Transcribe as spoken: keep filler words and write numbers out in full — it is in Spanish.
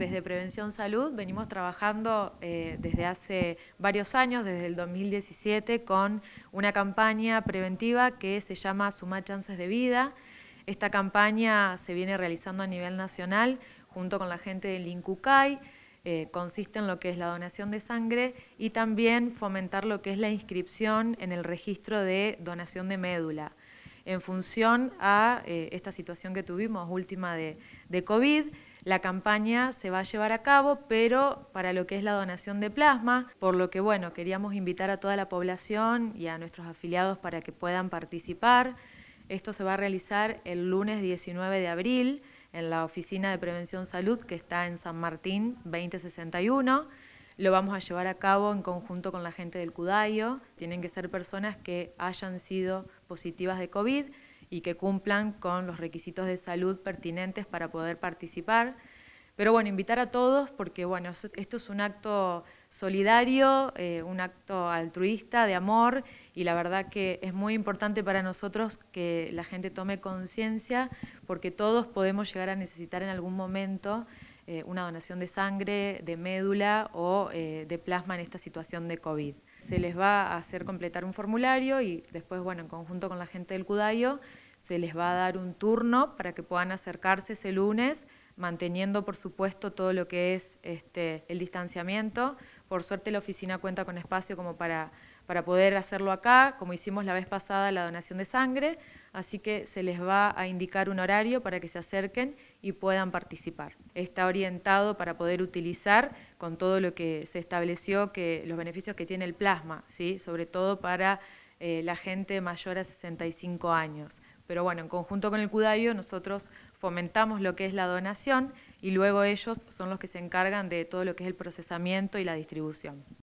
Desde Prevención Salud venimos trabajando eh, desde hace varios años, desde el dos mil diecisiete, con una campaña preventiva que se llama Sumá Chances de Vida. Esta campaña se viene realizando a nivel nacional junto con la gente del INCUCAI. Eh, consiste en lo que es la donación de sangre y también fomentar lo que es la inscripción en el registro de donación de médula. En función a eh, esta situación que tuvimos última de, de COVID, la campaña se va a llevar a cabo, pero para lo que es la donación de plasma, por lo que bueno, queríamos invitar a toda la población y a nuestros afiliados para que puedan participar. Esto se va a realizar el lunes diecinueve de abril en la Oficina de Prevención Salud, que está en San Martín veinte sesenta y uno. Lo vamos a llevar a cabo en conjunto con la gente del Cudayo. Tienen que ser personas que hayan sido positivas de COVID y que cumplan con los requisitos de salud pertinentes para poder participar. Pero bueno, invitar a todos porque bueno, esto es un acto solidario, eh, un acto altruista, de amor, y la verdad que es muy importante para nosotros que la gente tome conciencia porque todos podemos llegar a necesitar en algún momento eh, una donación de sangre, de médula o eh, de plasma en esta situación de COVID. Se les va a hacer completar un formulario y después, bueno, en conjunto con la gente del Cudayo, se les va a dar un turno para que puedan acercarse ese lunes, manteniendo por supuesto todo lo que es este, el distanciamiento. Por suerte la oficina cuenta con espacio como para, para poder hacerlo acá, como hicimos la vez pasada la donación de sangre, así que se les va a indicar un horario para que se acerquen y puedan participar. Está orientado para poder utilizar con todo lo que se estableció, que los beneficios que tiene el plasma, ¿sí? Sobre todo para eh, la gente mayor a sesenta y cinco años. Pero bueno, en conjunto con el Cudayo nosotros fomentamos lo que es la donación y luego ellos son los que se encargan de todo lo que es el procesamiento y la distribución.